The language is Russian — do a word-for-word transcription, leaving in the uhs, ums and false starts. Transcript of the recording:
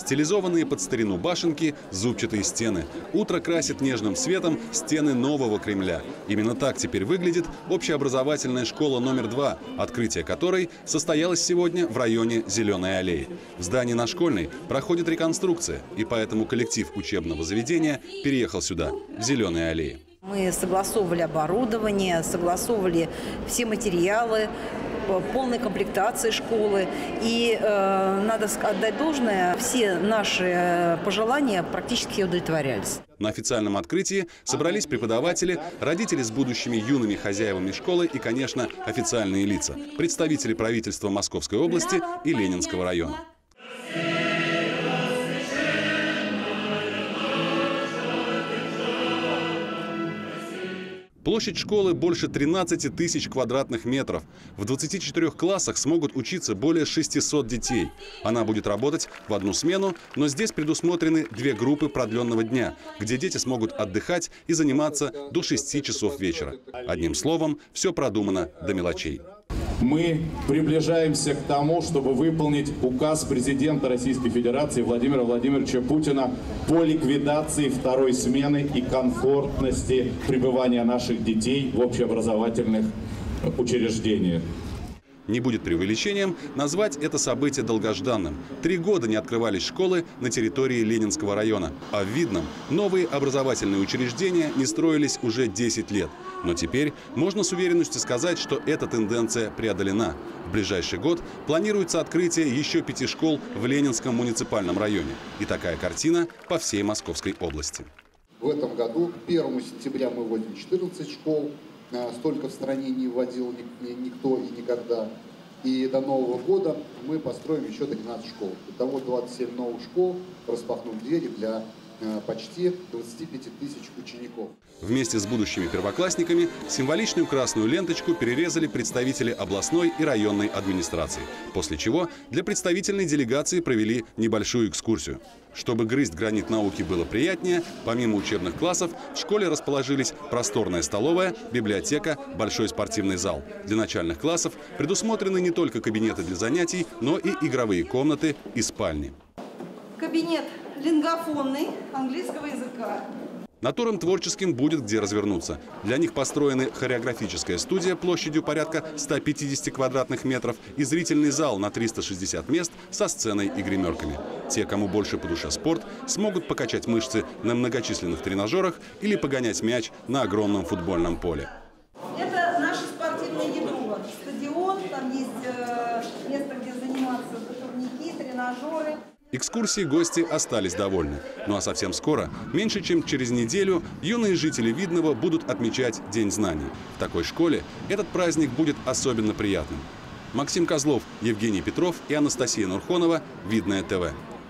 Стилизованные под старину башенки, зубчатые стены. Утро красит нежным светом стены нового Кремля. Именно так теперь выглядит общеобразовательная школа номер два, открытие которой состоялось сегодня в районе Зеленой аллеи. В здании на Школьной проходит реконструкция, и поэтому коллектив учебного заведения переехал сюда, в Зеленой аллее. Мы согласовывали оборудование, согласовывали все материалы, полной комплектации школы. И э, надо отдать должное, все наши пожелания практически удовлетворялись. На официальном открытии собрались преподаватели, родители с будущими юными хозяевами школы и, конечно, официальные лица, представители правительства Московской области и Ленинского района. Площадь школы больше тринадцати тысяч квадратных метров. В двадцати четырёх классах смогут учиться более шестисот детей. Она будет работать в одну смену, но здесь предусмотрены две группы продленного дня, где дети смогут отдыхать и заниматься до шести часов вечера. Одним словом, все продумано до мелочей. Мы приближаемся к тому, чтобы выполнить указ президента Российской Федерации Владимира Владимировича Путина по ликвидации второй смены и комфортности пребывания наших детей в общеобразовательных учреждениях. Не будет преувеличением назвать это событие долгожданным. Три года не открывались школы на территории Ленинского района. А в Видном новые образовательные учреждения не строились уже десять лет. Но теперь можно с уверенностью сказать, что эта тенденция преодолена. В ближайший год планируется открытие еще пяти школ в Ленинском муниципальном районе. И такая картина по всей Московской области. В этом году, к первому сентября, мы вводим четырнадцать школ. Столько в стране не вводил никто и никогда. И до Нового года мы построим еще тринадцать школ. Итого двадцать семь новых школ, распахнув двери для почти двадцати пяти тысяч учеников. Вместе с будущими первоклассниками символичную красную ленточку перерезали представители областной и районной администрации. После чего для представительной делегации провели небольшую экскурсию. Чтобы грызть гранит науки было приятнее, помимо учебных классов в школе расположились просторная столовая, библиотека, большой спортивный зал. Для начальных классов предусмотрены не только кабинеты для занятий, но и игровые комнаты и спальни. Кабинет лингофонный английского языка. Натурам творческим будет где развернуться. Для них построены хореографическая студия площадью порядка ста пятидесяти квадратных метров и зрительный зал на триста шестьдесят мест со сценой и гримерками. Те, кому больше по душе спорт, смогут покачать мышцы на многочисленных тренажерах или погонять мяч на огромном футбольном поле. Это наше спортивное ядро. Стадион, там есть э, место, где заниматься, турники, тренажеры. Экскурсии гости остались довольны. Ну а совсем скоро, меньше чем через неделю, юные жители Видного будут отмечать День знаний. В такой школе этот праздник будет особенно приятным. Максим Козлов, Евгений Петров и Анастасия Нурхонова. Видное ТВ.